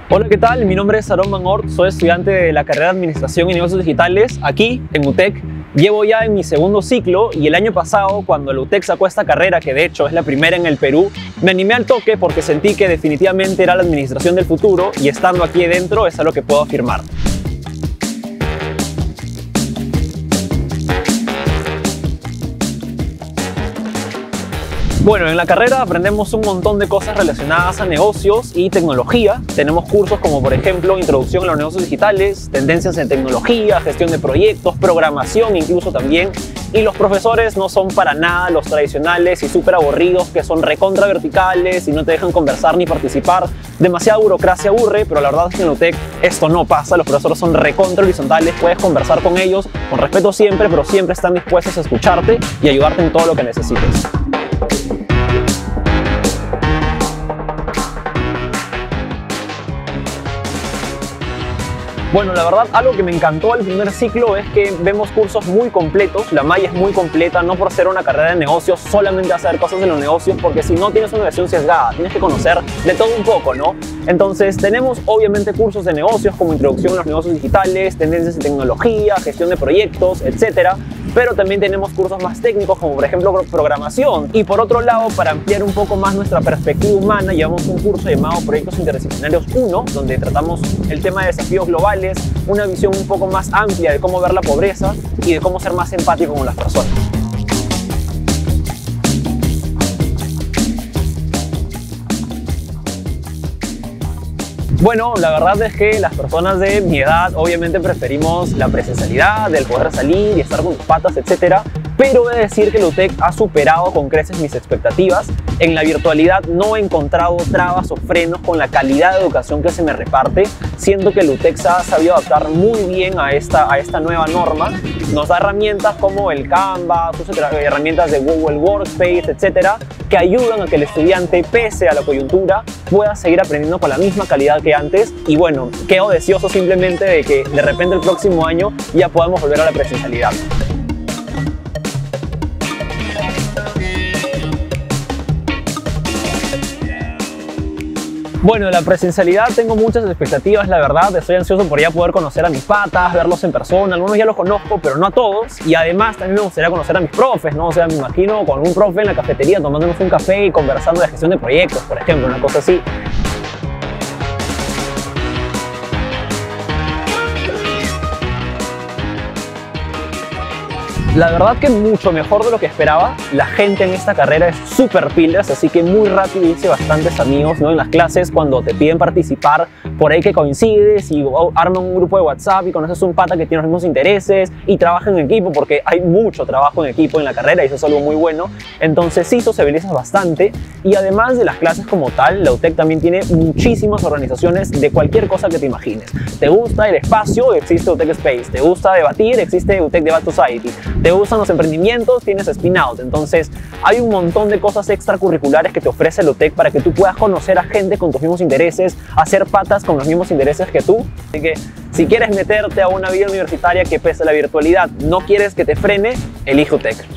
Hola, ¿qué tal? Mi nombre es Aaron Van Ort, soy estudiante de la carrera de Administración y Negocios Digitales aquí en UTEC. Llevo ya en mi segundo ciclo y el año pasado, cuando la UTEC sacó esta carrera, que de hecho es la primera en el Perú, me animé al toque porque sentí que definitivamente era la administración del futuro y estando aquí dentro es algo que puedo afirmar. Bueno, en la carrera aprendemos un montón de cosas relacionadas a negocios y tecnología. Tenemos cursos como, por ejemplo, Introducción a los Negocios Digitales, Tendencias en Tecnología, Gestión de Proyectos, Programación incluso también. Y los profesores no son para nada los tradicionales y súper aburridos que son recontra verticales y no te dejan conversar ni participar. Demasiada burocracia aburre, pero la verdad es que en UTEC esto no pasa. Los profesores son recontra horizontales, puedes conversar con ellos con respeto siempre, pero siempre están dispuestos a escucharte y ayudarte en todo lo que necesites. Bueno, la verdad, algo que me encantó al primer ciclo es que vemos cursos muy completos. La malla es muy completa, no por ser una carrera de negocios solamente hacer cosas de los negocios, porque si no tienes una visión sesgada, tienes que conocer de todo un poco, ¿no? Entonces tenemos obviamente cursos de negocios como Introducción a los Negocios Digitales, Tendencias en Tecnología, Gestión de Proyectos, etcétera. Pero también tenemos cursos más técnicos como por ejemplo Programación. Y por otro lado, para ampliar un poco más nuestra perspectiva humana, llevamos un curso llamado Proyectos Interdisciplinarios 1, donde tratamos el tema de desafíos globales, una visión un poco más amplia de cómo ver la pobreza y de cómo ser más empático con las personas. Bueno, la verdad es que las personas de mi edad obviamente preferimos la presencialidad, el poder salir y estar con tus patas, etc. Pero he de decir que la UTEC ha superado con creces mis expectativas. En la virtualidad no he encontrado trabas o frenos con la calidad de educación que se me reparte. Siento que la UTEC se ha sabido adaptar muy bien a esta nueva norma. Nos da herramientas como el Canvas, herramientas de Google Workspace, etc., que ayudan a que el estudiante, pese a la coyuntura, pueda seguir aprendiendo con la misma calidad que antes. Y bueno, quedo deseoso simplemente de que de repente el próximo año ya podamos volver a la presencialidad. Bueno, de la presencialidad tengo muchas expectativas, la verdad. Estoy ansioso por ya poder conocer a mis patas, verlos en persona. Algunos ya los conozco, pero no a todos. Y además también me gustaría conocer a mis profes, ¿no? O sea, me imagino con un profe en la cafetería tomándonos un café y conversando de gestión de proyectos, por ejemplo, una cosa así. La verdad que mucho mejor de lo que esperaba. La gente en esta carrera es súper pilas, así que muy rápido hice bastantes amigos, ¿no? En las clases, cuando te piden participar, por ahí que coincides y arman un grupo de WhatsApp y conoces un pata que tiene los mismos intereses y trabaja en equipo, porque hay mucho trabajo en equipo en la carrera y eso es algo muy bueno. Entonces sí sociabilizas bastante y además de las clases como tal, la UTEC también tiene muchísimas organizaciones de cualquier cosa que te imagines. ¿Te gusta el espacio? Existe UTEC Space. ¿Te gusta debatir? Existe UTEC Debate Society. ¿Te gustan los emprendimientos? Tienes Spin Out. Entonces hay un montón de cosas extracurriculares que te ofrece la UTEC para que tú puedas conocer a gente con tus mismos intereses, hacer patas con los mismos intereses que tú. Así que si quieres meterte a una vida universitaria que pese a la virtualidad no quieres que te frene, elige UTEC.